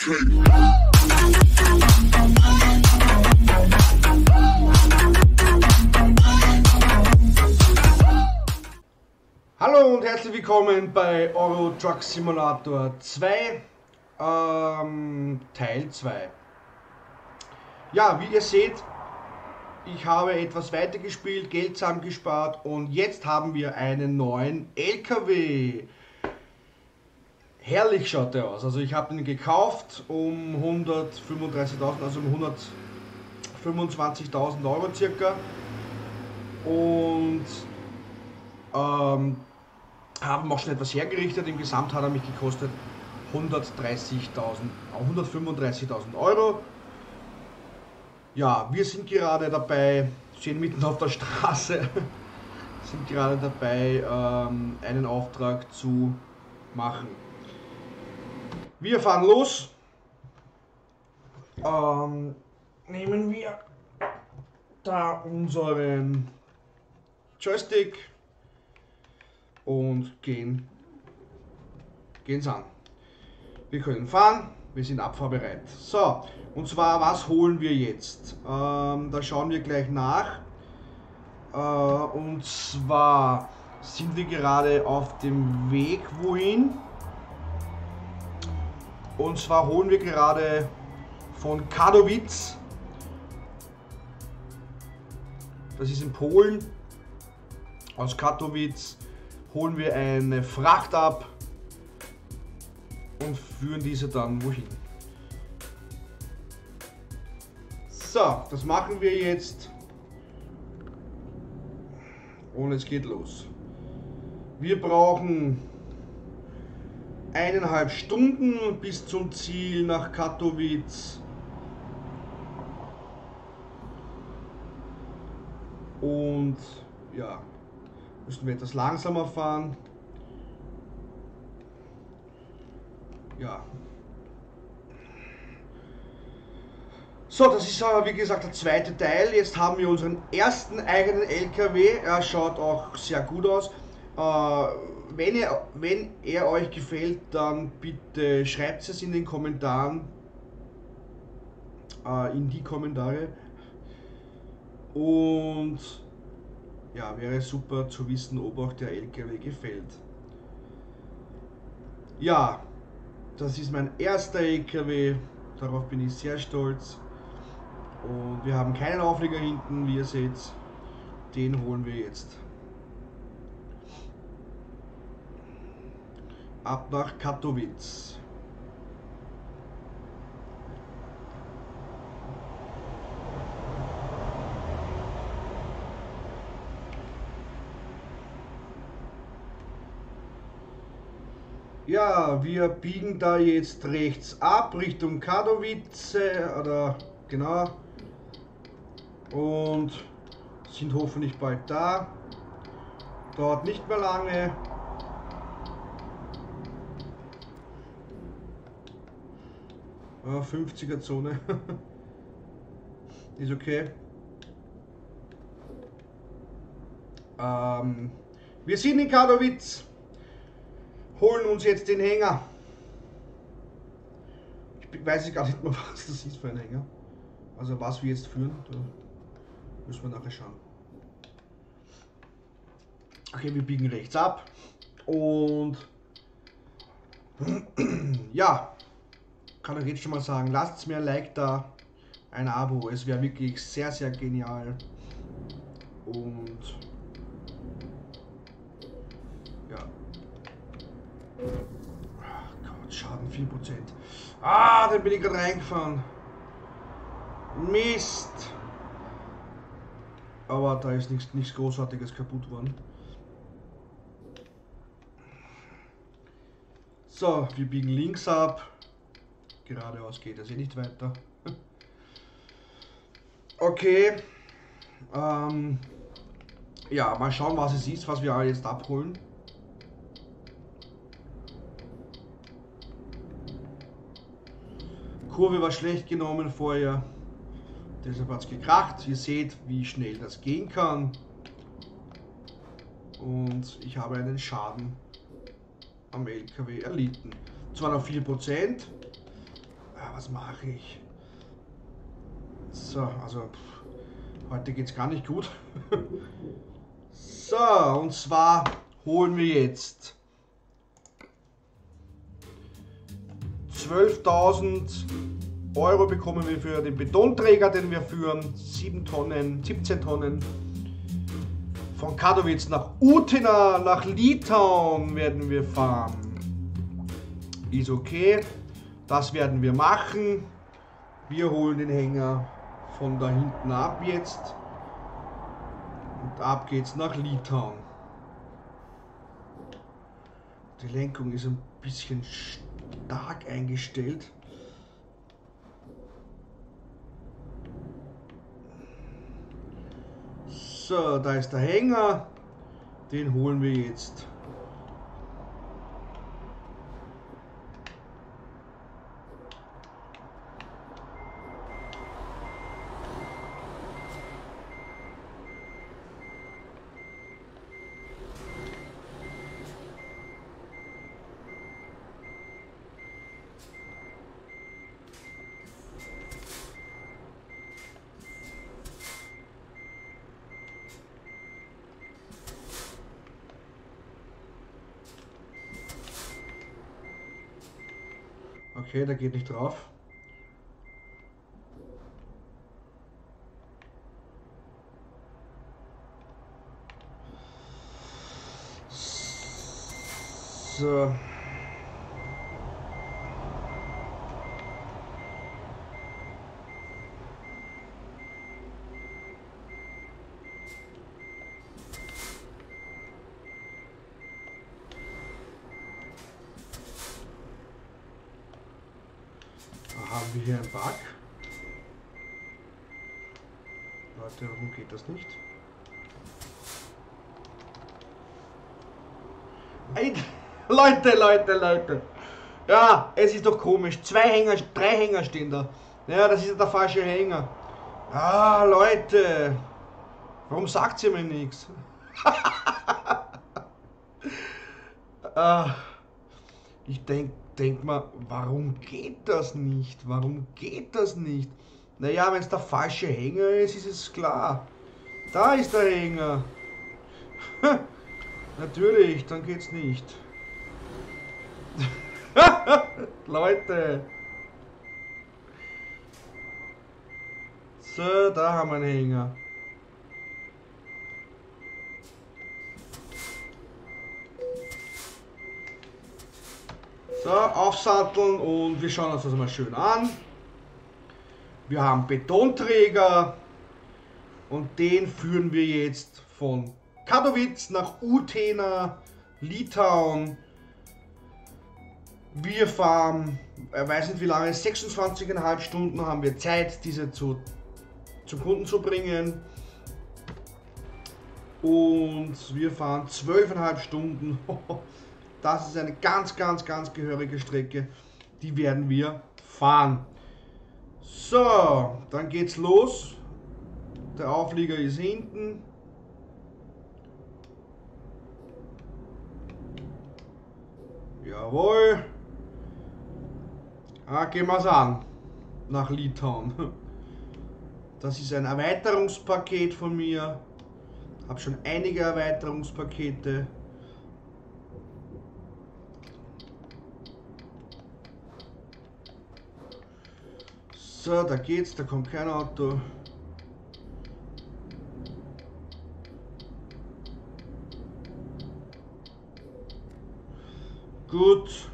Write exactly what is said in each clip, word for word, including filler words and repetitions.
Hallo und herzlich willkommen bei Euro Truck Simulator zwei, ähm, Teil zwei. Ja, wie ihr seht, ich habe etwas weiter gespielt, Geld zusammengespart und jetzt haben wir einen neuen L K W. Herrlich schaut der aus. Also ich habe ihn gekauft um hundertfünfunddreißigtausend, also um hundertfünfundzwanzigtausend Euro circa. Und ähm, haben auch schon etwas hergerichtet. Im Gesamt hat er mich gekostet hundertdreißigtausend, hundertfünfunddreißigtausend Euro. Ja, wir sind gerade dabei, stehen mitten auf der Straße, sind gerade dabei, ähm, einen Auftrag zu machen. Wir fahren los. Ähm, nehmen wir da unseren Joystick und gehen gehen's an. Wir können fahren, wir sind abfahrbereit. So, und zwar, was holen wir jetzt? Ähm, da schauen wir gleich nach. Äh, und zwar sind wir gerade auf dem Weg wohin? Und zwar holen wir gerade von Katowice, das ist in Polen, aus Katowice holen wir eine Fracht ab und führen diese dann wohin. So, das machen wir jetzt und es geht los. Wir brauchen eineinhalb Stunden bis zum Ziel nach Katowice. Und ja, müssen wir etwas langsamer fahren. Ja. So, das ist wie gesagt der zweite Teil. Jetzt haben wir unseren ersten eigenen L K W. Er schaut auch sehr gut aus. Äh, wenn, ihr, wenn er euch gefällt, dann bitte schreibt es in den Kommentaren. Äh, in die Kommentare. Und ja, wäre super zu wissen, ob auch der L K W gefällt. Ja, das ist mein erster L K W. Darauf bin ich sehr stolz. Und wir haben keinen Auflieger hinten, wie ihr seht. Den holen wir jetzt. Ab nach Katowice. Ja, wir biegen da jetzt rechts ab Richtung Katowice, oder genau, und sind hoffentlich bald da. Dauert nicht mehr lange. fünfziger Zone. Ist okay. Ähm, wir sind in Katowice. Holen uns jetzt den Hänger. Ich weiß gar nicht mehr, was das ist für ein Hänger. Also was wir jetzt führen, da müssen wir nachher schauen. Okay, wir biegen rechts ab. Und ja, kann ich jetzt schon mal sagen, lasst mir ein Like da, ein Abo. Es wäre wirklich sehr, sehr genial. Und ja. Ach Gott, Schaden vier Prozent. Ah, dann bin ich gerade reingefahren. Mist. Aber da ist nichts, nichts Großartiges kaputt worden. So, wir biegen links ab. Geradeaus geht es eh nicht weiter. Okay. Ähm, ja, mal schauen, was es ist, was wir jetzt abholen. Kurve war schlecht genommen vorher. Deshalb hat es gekracht. Ihr seht, wie schnell das gehen kann. Und ich habe einen Schaden am L K W erlitten. Zwar noch vier Prozent. Ah, was mache ich? So, also pff, heute geht es gar nicht gut. So, und zwar holen wir jetzt zwölftausend Euro bekommen wir für den Betonträger, den wir führen. sieben Tonnen, siebzehn Tonnen. Von Katowice nach Utena, nach Litauen werden wir fahren. Ist okay. Das werden wir machen. Wir holen den Hänger von da hinten ab jetzt. Und ab geht's nach Litauen. Die Lenkung ist ein bisschen stark eingestellt. So, da ist der Hänger. Den holen wir jetzt. Okay, der geht nicht drauf. So. Haben wir hier einen Bug? Leute, warum geht das nicht? Ein Leute, Leute, Leute. Ja, es ist doch komisch. Zwei Hänger, drei Hänger stehen da. Ja, das ist der falsche Hänger. Ah, Leute. Warum sagt ihr mir nichts? ah, ich denke denk mal, warum geht das nicht? Warum geht das nicht? Naja, wenn es der falsche Hänger ist, ist es klar. Da ist der Hänger. Natürlich, dann geht's nicht. Leute. So, da haben wir einen Hänger. So, aufsatteln und wir schauen uns das mal schön an. Wir haben Betonträger und den führen wir jetzt von Katowice nach Utena, Litauen. Wir fahren, ich weiß nicht wie lange, sechsundzwanzig Komma fünf Stunden haben wir Zeit, diese zu, zum Kunden zu bringen. Und wir fahren zwölf Komma fünf Stunden. Das ist eine ganz, ganz, ganz gehörige Strecke. Die werden wir fahren. So, dann geht's los. Der Auflieger ist hinten. Jawohl. Ah, gehen wir es an. Nach Litauen. Das ist ein Erweiterungspaket von mir. Ich habe schon einige Erweiterungspakete. So, da geht's, da kommt kein Auto. Gut.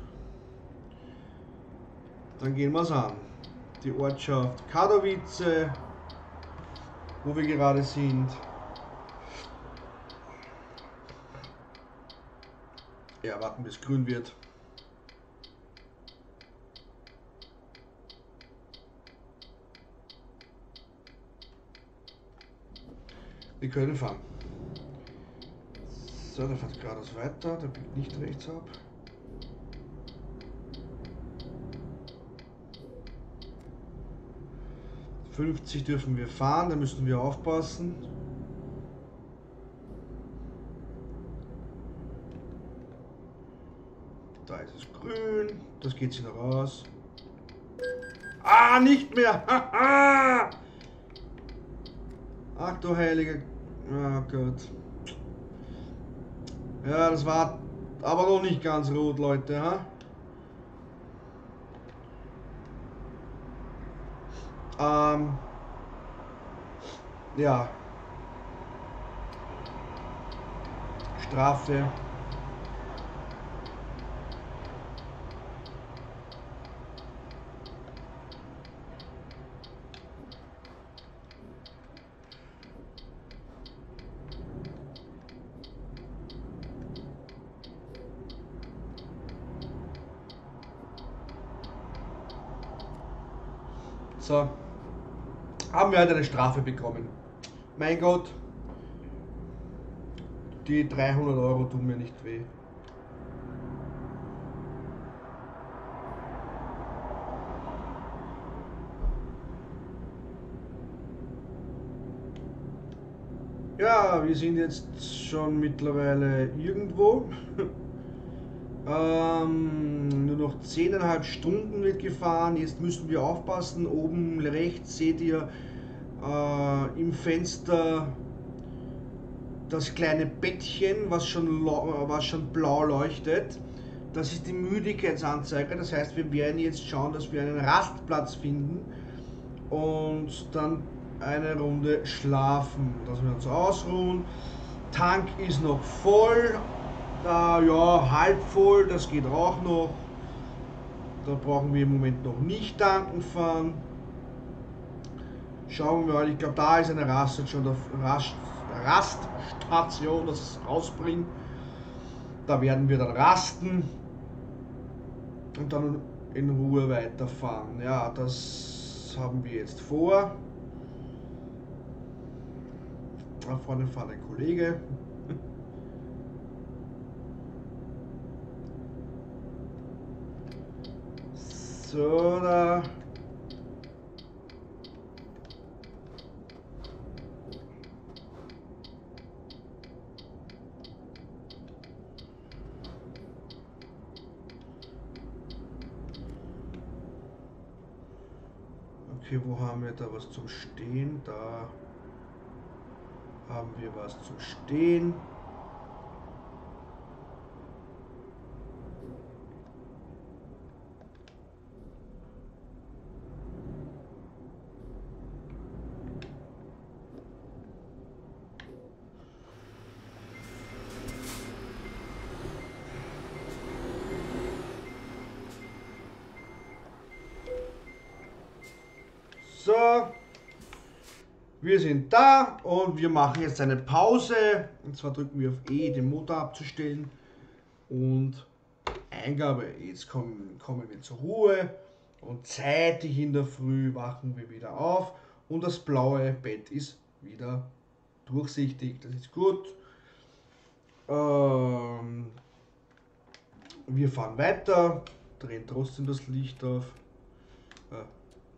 Dann gehen wir es an. Die Ortschaft Katowice, wo wir gerade sind. Ja, warten bis es grün wird. Wir können fahren. So, der fährt geradeaus weiter, der biegt nicht rechts ab. fünfzig dürfen wir fahren, da müssen wir aufpassen. Da ist es grün, das geht wieder raus. Ah, nicht mehr! Ach du heilige... Oh Gott. Ja, das war aber noch nicht ganz rot, Leute. Ha? Ähm... Ja. Strafe. So. Haben wir halt eine Strafe bekommen. Mein Gott. Die dreihundert Euro tun mir nicht weh. Ja, wir sind jetzt schon mittlerweile irgendwo. ähm, nur noch zehn Komma fünf Stunden wird gefahren. Jetzt müssen wir aufpassen. Oben rechts seht ihr äh, im Fenster das kleine Bettchen, was schon, was schon blau leuchtet. Das ist die Müdigkeitsanzeige. Das heißt, wir werden jetzt schauen, dass wir einen Rastplatz finden und dann eine Runde schlafen, dass wir uns ausruhen. Tank ist noch voll, äh, ja, halb voll, das geht auch noch. Da brauchen wir im Moment noch nicht tanken fahren. Schauen wir mal, ich glaube, da ist eine Raststation, Rast, Raststation, das ist rausbringt. Da werden wir dann rasten und dann in Ruhe weiterfahren. Ja, das haben wir jetzt vor. Da vorne fährt ein Kollege. So, da. Okay, wo haben wir da was zum Stehen? Da haben wir was zum Stehen. So, wir sind da und wir machen jetzt eine Pause. Und zwar drücken wir auf E, den Motor abzustellen. Und Eingabe, jetzt kommen, kommen wir zur Ruhe. Und zeitig in der Früh wachen wir wieder auf. Und das blaue Bett ist wieder durchsichtig. Das ist gut. Ähm, wir fahren weiter. Drehen trotzdem das Licht auf. Äh,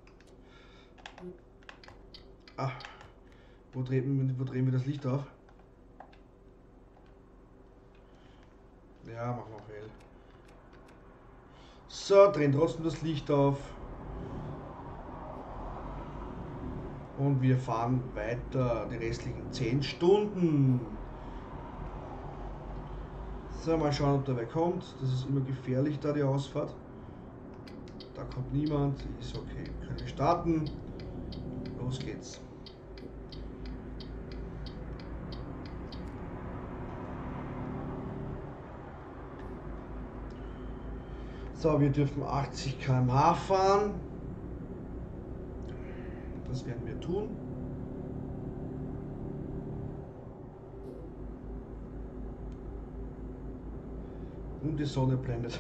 Ah, wo drehen, wo drehen wir das Licht auf? Ja, machen wir auf hell. So, drehen trotzdem das Licht auf. Und wir fahren weiter die restlichen zehn Stunden. So, mal schauen, ob da wer kommt. Das ist immer gefährlich, da die Ausfahrt. Da kommt niemand. Ist okay. Können wir starten. Los geht's. So, wir dürfen achtzig Kilometer pro Stunde fahren. Das werden wir tun. Und die Sonne blendet.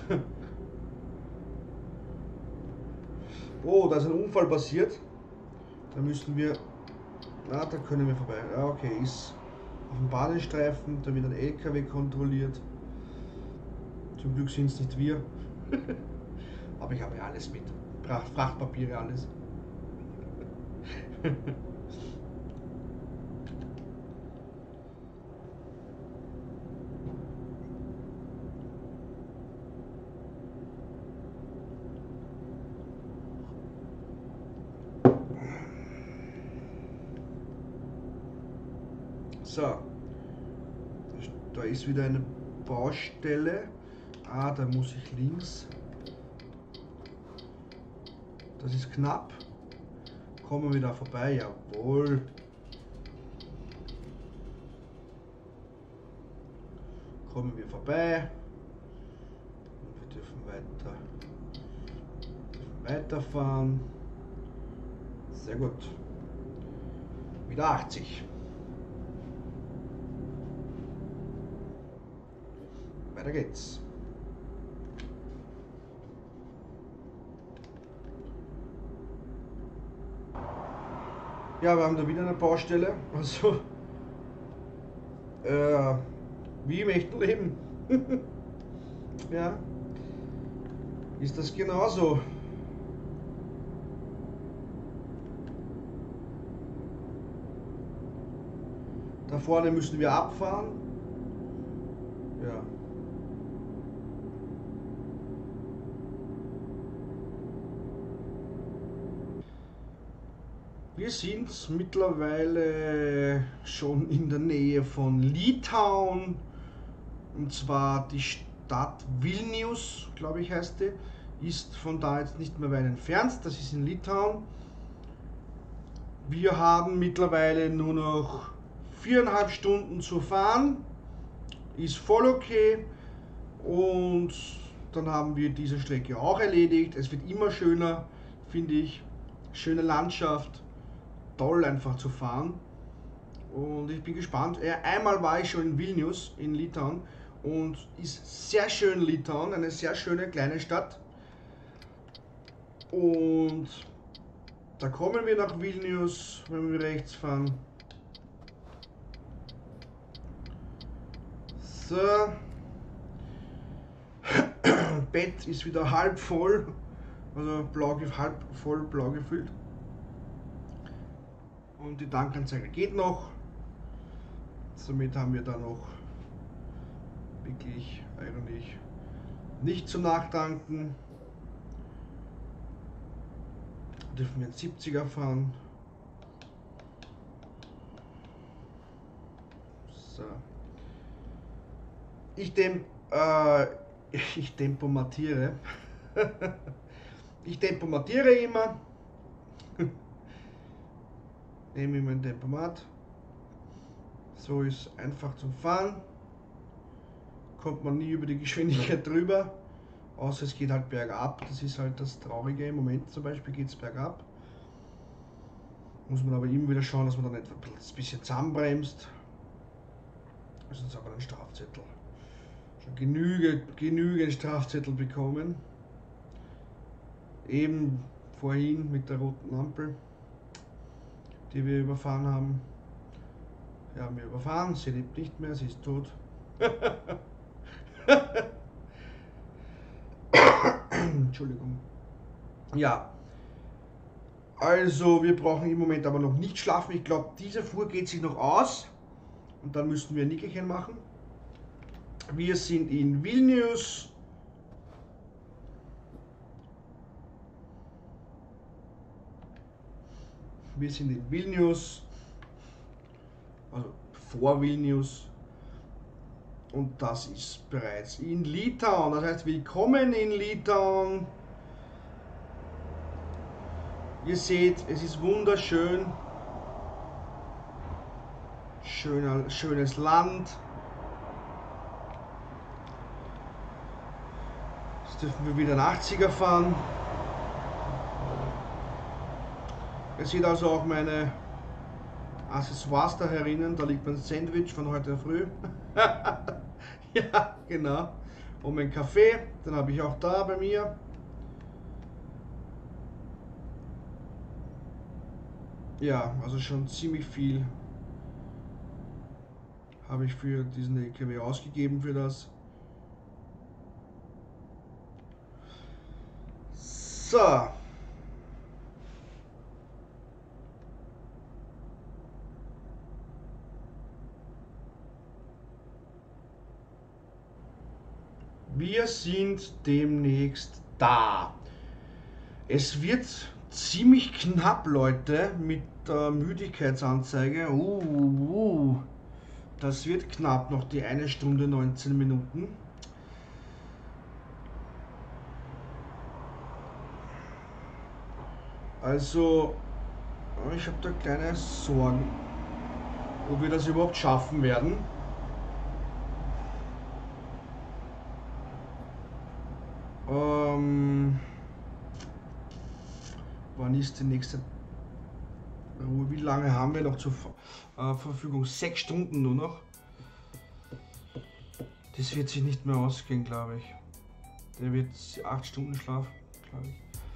Oh, da ist ein Unfall passiert. Da müssen wir... Na, da können wir vorbei. Ja, okay, ist auf dem Bahnstreifen. Da wird ein L K W kontrolliert. Zum Glück sind es nicht wir. Aber ich habe ja alles mit. Frachtpapiere, alles. So, da ist wieder eine Baustelle. Ah, da muss ich links. Das ist knapp. Kommen wir da vorbei? Jawohl. Kommen wir vorbei. Und wir dürfen weiter, dürfen weiterfahren. Sehr gut. Wieder achtzig. Weiter geht's. Ja, wir haben da wieder eine Baustelle. Also, äh, wie im echten Leben. Ja, ist das genauso. Da vorne müssen wir abfahren. Ja. Wir sind mittlerweile schon in der Nähe von Litauen, und zwar die Stadt Vilnius, glaube ich heißt die, ist von da jetzt nicht mehr weit entfernt, das ist in Litauen. Wir haben mittlerweile nur noch viereinhalb Stunden zu fahren, ist voll okay, und dann haben wir diese Strecke auch erledigt. Es wird immer schöner, finde ich, schöne Landschaft. Toll einfach zu fahren, und ich bin gespannt. Einmal war ich schon in Vilnius in Litauen, und ist sehr schön Litauen, eine sehr schöne kleine Stadt, und da kommen wir nach Vilnius, wenn wir rechts fahren. So, Bett ist wieder halb voll, also blau, halb voll blau gefüllt. Und die Tankanzeige geht noch. Somit haben wir da noch wirklich eigentlich nicht zum Nachtanken. Dürfen wir einen siebziger fahren. So. Ich, dem, äh, ich tempomatiere. Ich tempomatiere immer. Nehme ich mein Tempomat. So ist einfach zum Fahren. Kommt man nie über die Geschwindigkeit drüber. Außer es geht halt bergab. Das ist halt das Traurige. Im Moment zum Beispiel geht es bergab. Muss man aber immer wieder schauen, dass man dann etwa ein bisschen zusammenbremst. Sonst aber einen Strafzettel. Schon genügend, genügend Strafzettel bekommen. Eben vorhin mit der roten Ampel, die wir überfahren haben. Wir haben wir überfahren, sie lebt nicht mehr, sie ist tot. Entschuldigung. Ja, also wir brauchen im Moment aber noch nicht schlafen. Ich glaube, diese Fuhr geht sich noch aus, und dann müssten wir ein Nickerchen machen. Wir sind in Vilnius. Wir sind in Vilnius, also vor Vilnius, und das ist bereits in Litauen. Das heißt, willkommen in Litauen. Ihr seht, es ist wunderschön. Schöner, schönes Land. Jetzt dürfen wir wieder einen achtziger fahren. Ihr seht also auch meine Accessoires da herinnen. Da liegt mein Sandwich von heute früh. Ja, genau. Und mein Kaffee, den habe ich auch da bei mir. Ja, also schon ziemlich viel habe ich für diesen L K W ausgegeben für das. So. Wir sind demnächst da. Es wird ziemlich knapp, Leute, mit der Müdigkeitsanzeige. Uh, uh. Das wird knapp, noch die eine Stunde neunzehn Minuten. Also, ich habe da kleine Sorgen, ob wir das überhaupt schaffen werden. Ähm, wann ist die nächste Ruhe? Wie lange haben wir noch zur äh, Verfügung? Sechs Stunden nur noch. Das wird sich nicht mehr ausgehen, glaube ich. Der wird acht Stunden Schlaf, glaube ich.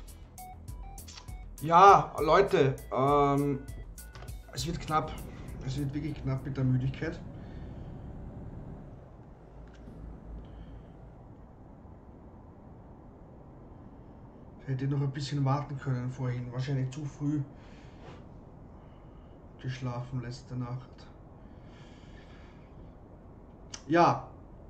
Ja, Leute, ähm, es wird knapp. Es wird wirklich knapp mit der Müdigkeit. Ich hätte noch ein bisschen warten können vorhin. Wahrscheinlich zu früh geschlafen letzte Nacht. Ja.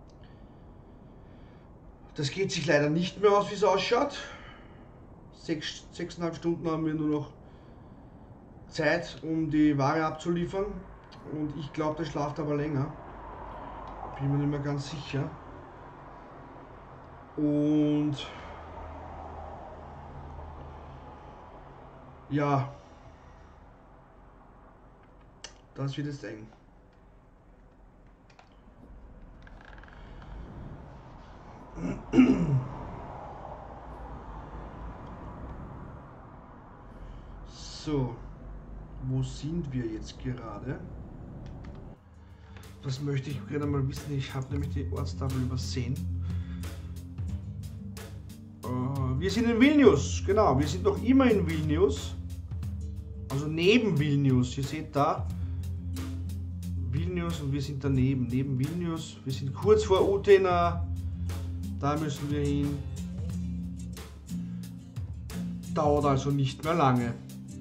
Das geht sich leider nicht mehr aus, wie es ausschaut. Sechs, sechseinhalb Stunden haben wir nur noch Zeit, um die Ware abzuliefern. Und ich glaube, der schlaft aber länger. Bin mir nicht mehr ganz sicher. Und ja, das wird jetzt eng. So, wo sind wir jetzt gerade? Das möchte ich gerne mal wissen. Ich habe nämlich die Ortstafel übersehen. Uh, wir sind in Vilnius, genau. Wir sind noch immer in Vilnius. Also neben Vilnius. Ihr seht da Vilnius und wir sind daneben. Neben Vilnius. Wir sind kurz vor Utena. Da müssen wir hin. Dauert also nicht mehr lange.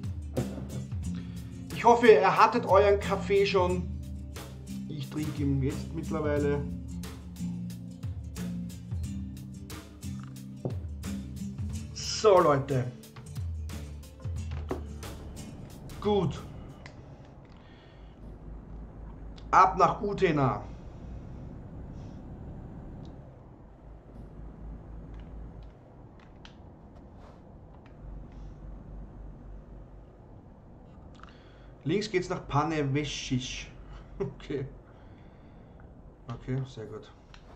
Ich hoffe, ihr hattet euren Kaffee schon. Ich trinke ihn jetzt mittlerweile. So, Leute. Gut. Ab nach Utena. Links geht's nach Panevėžys. Okay. Okay, sehr gut.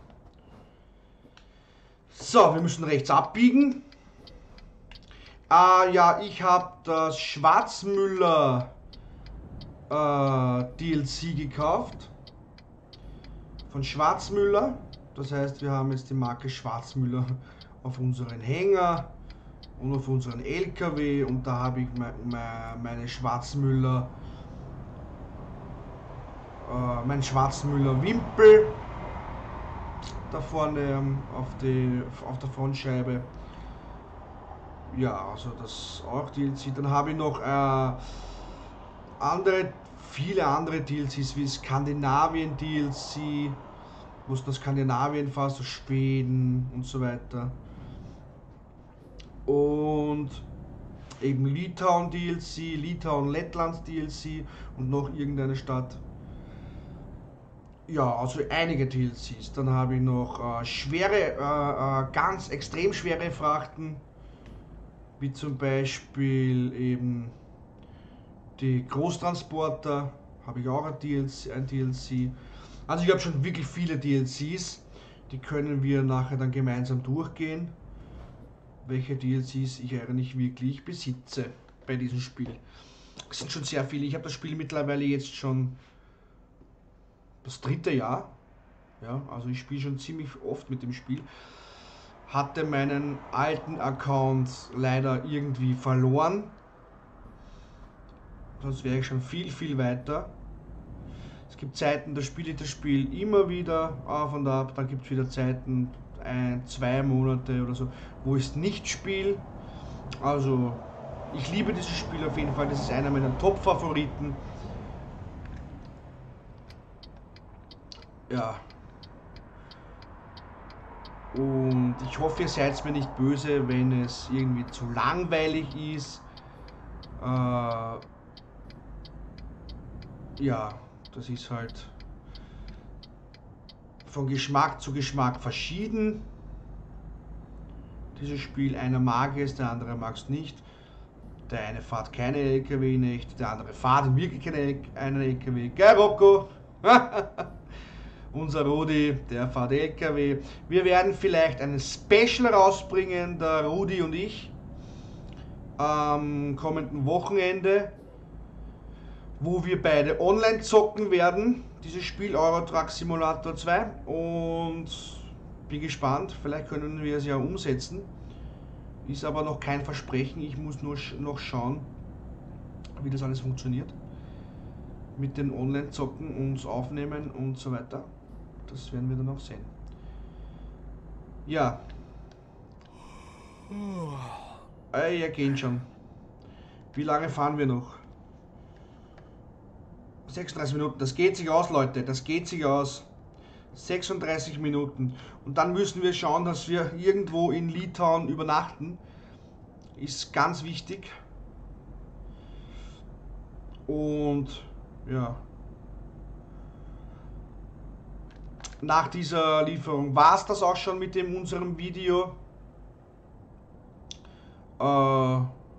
So, wir müssen rechts abbiegen. Ah ja, ich habe das Schwarzmüller äh, D L C gekauft. Von Schwarzmüller. Das heißt, wir haben jetzt die Marke Schwarzmüller auf unseren Hänger und auf unseren L K W. Und da habe ich meine, meine Schwarzmüller, äh, mein Schwarzmüller Wimpel da vorne auf, die, auf der Frontscheibe. Ja, also das auch D L C. Dann habe ich noch äh, andere, viele andere D L Cs wie Skandinavien D L C, wo es nach Skandinavien fast, so Schweden und so weiter. Und eben Litauen D L C, Litauen, Lettland D L C und noch irgendeine Stadt. Ja, also einige D L Cs. Dann habe ich noch äh, schwere, äh, äh, ganz extrem schwere Frachten, wie zum Beispiel eben die Großtransporter, habe ich auch ein D L C, ein D L C. Also ich habe schon wirklich viele D L Cs, die können wir nachher dann gemeinsam durchgehen, welche D L Cs ich eigentlich wirklich besitze bei diesem Spiel. Es sind schon sehr viele. Ich habe das Spiel mittlerweile jetzt schon das dritte Jahr. Ja, also ich spiele schon ziemlich oft mit dem Spiel. Hatte meinen alten Account leider irgendwie verloren. Sonst wäre ich schon viel, viel weiter. Es gibt Zeiten, da spiele ich das Spiel immer wieder auf und ab. Dann gibt es wieder Zeiten, ein, zwei Monate oder so, wo ich es nicht spiele. Also ich liebe dieses Spiel auf jeden Fall. Das ist einer meiner Top-Favoriten. Ja. Und ich hoffe, ihr seid mir nicht böse, wenn es irgendwie zu langweilig ist. Äh, ja, das ist halt von Geschmack zu Geschmack verschieden. Dieses Spiel, einer mag es, der andere mag es nicht. Der eine fährt keine L K W nicht, der andere fährt wirklich keinen L K W. Gell, Rocco? Unser Rudi, der fährt L K W. Wir werden vielleicht einen Special rausbringen, der Rudi und ich, am kommenden Wochenende, wo wir beide online zocken werden, dieses Spiel Euro Truck Simulator zwei, und bin gespannt, vielleicht können wir es ja umsetzen, ist aber noch kein Versprechen, ich muss nur noch schauen, wie das alles funktioniert, mit den Online-Zocken, uns aufnehmen und so weiter, das werden wir dann auch sehen. Ja, äh, ja, gehen schon. Wie lange fahren wir noch? sechsunddreißig Minuten, das geht sich aus, Leute, das geht sich aus. sechsunddreißig Minuten. Und dann müssen wir schauen, dass wir irgendwo in Litauen übernachten. Ist ganz wichtig. Und ja. Nach dieser Lieferung war es das auch schon mit dem unserem Video. Äh,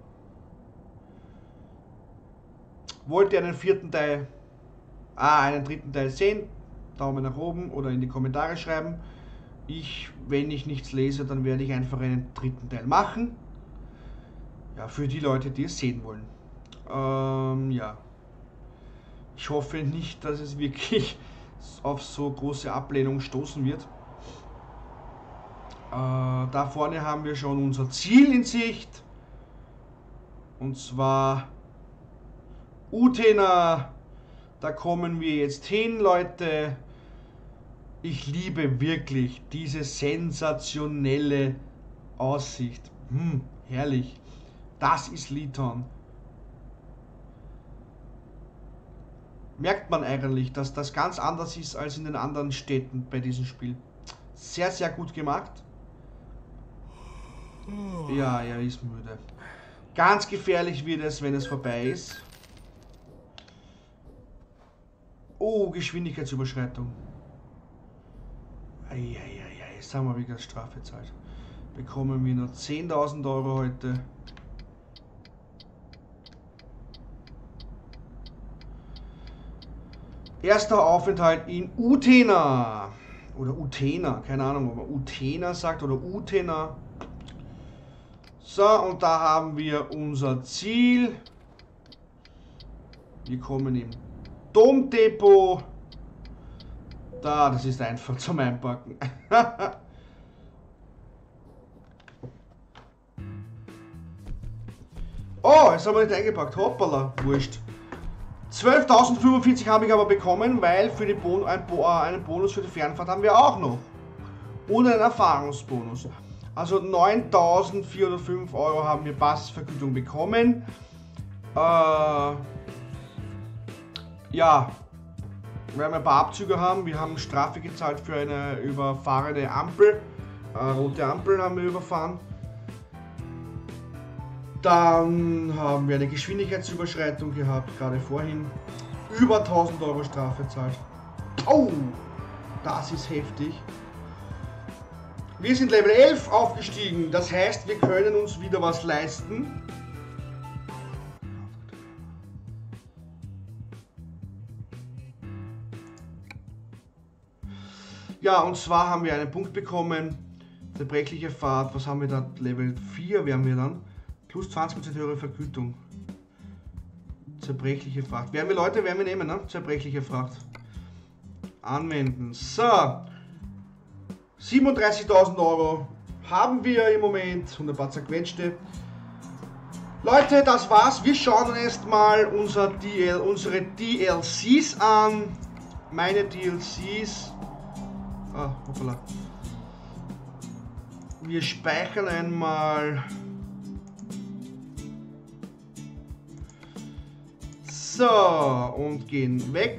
wollt ihr einen vierten Teil, ah, einen dritten Teil sehen? Daumen nach oben oder in die Kommentare schreiben. Ich, wenn ich nichts lese, dann werde ich einfach einen dritten Teil machen. Ja, für die Leute, die es sehen wollen. Ähm, ja. Ich hoffe nicht, dass es wirklich auf so große Ablehnung stoßen wird. Äh, da vorne haben wir schon unser Ziel in Sicht. Und zwar Utena. Da kommen wir jetzt hin, Leute. Ich liebe wirklich diese sensationelle Aussicht. Hm, herrlich. Das ist Litauen. Merkt man eigentlich, dass das ganz anders ist als in den anderen Städten bei diesem Spiel. Sehr, sehr gut gemacht. Ja, er ist müde. Ganz gefährlich wird es, wenn es vorbei ist. Oh, Geschwindigkeitsüberschreitung. Eieiei, jetzt haben wir wieder Strafe zahlt. Bekommen wir nur zehntausend Euro heute. Erster Aufenthalt in Utena. Oder Utena, keine Ahnung, ob man Utena sagt oder Utena. So, und da haben wir unser Ziel. Wir kommen im Domdepot. Da, das ist einfach zum Einpacken. Oh, jetzt haben wir nicht eingepackt. Hoppala, wurscht. zwölftausendfünfundvierzig habe ich aber bekommen, weil für die Bon ein Bo einen Bonus für die Fernfahrt haben wir auch noch. Und einen Erfahrungsbonus. Also neuntausendvierhundertfünf Euro haben wir Basisvergütung bekommen. Äh, ja, weil wir ein paar Abzüge haben. Wir haben Strafe gezahlt für eine überfahrene Ampel. Äh, rote Ampel haben wir überfahren. Dann haben wir eine Geschwindigkeitsüberschreitung gehabt, gerade vorhin. Über tausend Euro Strafe zahlt. Oh, das ist heftig. Wir sind Level elf aufgestiegen, das heißt, wir können uns wieder was leisten. Ja, und zwar haben wir einen Punkt bekommen. Zerbrechliche Fahrt, was haben wir da? Level vier wären wir dann. Plus zwanzig Prozent höhere Vergütung. Zerbrechliche Fracht. Werden wir, Leute, werden wir nehmen, ne? Zerbrechliche Fracht. Anwenden. So. siebenunddreißigtausend Euro haben wir im Moment. Und ein paar zerquetschte. Leute, das war's. Wir schauen uns erstmal unser D L, unsere D L Cs an. Meine D L Cs. Ah, hoppala. Wir speichern einmal. So, und gehen weg.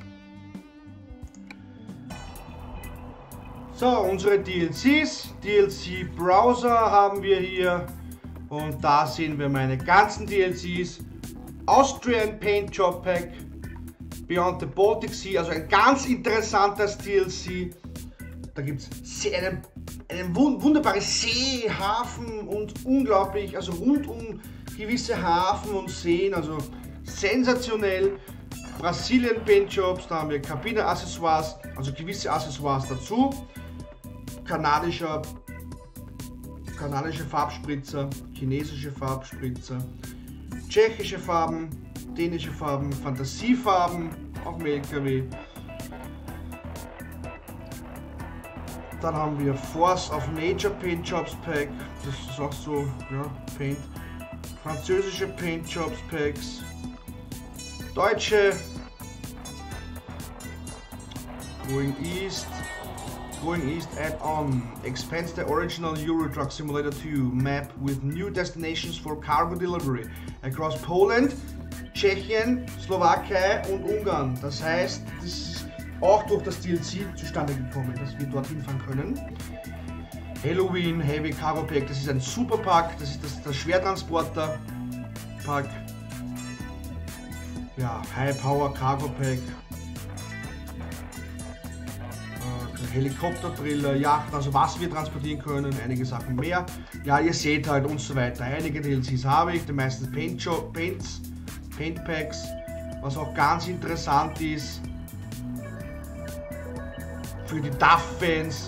So, unsere D L Cs, D L C Browser haben wir hier. Und da sehen wir meine ganzen D L Cs. Austrian Paint Job Pack, Beyond the Baltic Sea, also ein ganz interessantes D L C. Da gibt es einen, einen wunderbaren See, Hafen und unglaublich, also rund um gewisse Hafen und Seen, also sensationell. Brasilien Paintjobs, da haben wir Kabine-Accessoires, also gewisse Accessoires dazu. Kanadischer, kanadische Farbspritzer, chinesische Farbspritzer, tschechische Farben, dänische Farben, Fantasiefarben, auch im L K W. Dann haben wir Force of Nature Paintjobs Pack, das ist auch so, ja, Paint. Französische Paintjobs Packs, deutsche Going East, Going East Add-on expands the original Euro Truck Simulator two map with new destinations for cargo delivery across Poland, Tschechien, Slowakei und Ungarn. Das heißt, das ist auch durch das D L C zustande gekommen, dass wir dorthin fahren können. Halloween Heavy Cargo Pack, das ist ein super Pack, das ist das, das Schwertransporter Pack. Ja, High Power Cargo Pack. Äh, Helikopter-Driller, Yachten, also was wir transportieren können, einige Sachen mehr. Ja, ihr seht halt und so weiter. Einige D L Cs habe ich, die meisten Paint Job, Paints, Paint Packs. Was auch ganz interessant ist, für die D A F-Fans.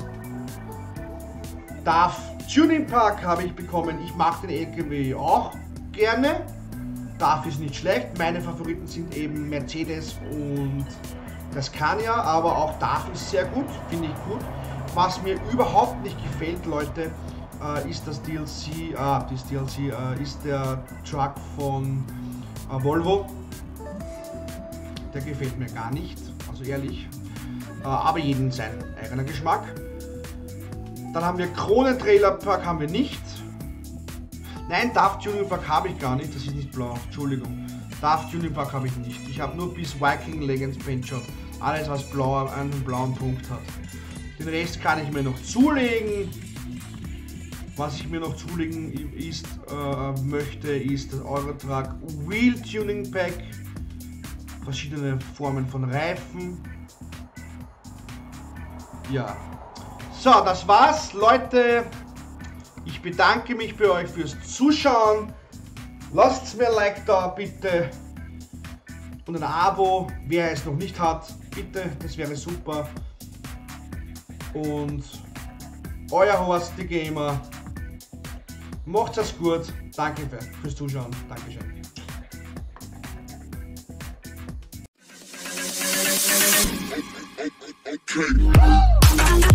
D A F Tuning Pack habe ich bekommen. Ich mag den L K W auch gerne. D A F ist nicht schlecht. Meine Favoriten sind eben Mercedes und das Scania, aber auch D A F ist sehr gut, finde ich gut. Was mir überhaupt nicht gefällt, Leute, äh, ist das D L C, äh, das D L C äh, ist der Truck von äh, Volvo. Der gefällt mir gar nicht, also ehrlich. Äh, aber jedem sein eigener Geschmack. Dann haben wir Kronentrailer Pack, haben wir nicht. Nein, D A F Tuning Pack habe ich gar nicht, das ist nicht blau, Entschuldigung. D A F Tuning Pack habe ich nicht. Ich habe nur bis Viking Legends Paint Job. Alles was blau, einen blauen Punkt hat. Den Rest kann ich mir noch zulegen. Was ich mir noch zulegen ist, äh, möchte, ist das Eurotruck Wheel Tuning Pack. Verschiedene Formen von Reifen. Ja. So, das war's, Leute. Ich bedanke mich bei euch fürs Zuschauen. Lasst mir ein Like da, bitte. Und ein Abo, wer es noch nicht hat, bitte, das wäre super. Und euer Horst, die Gamer. Macht's es gut. Danke fürs Zuschauen. Dankeschön. Okay.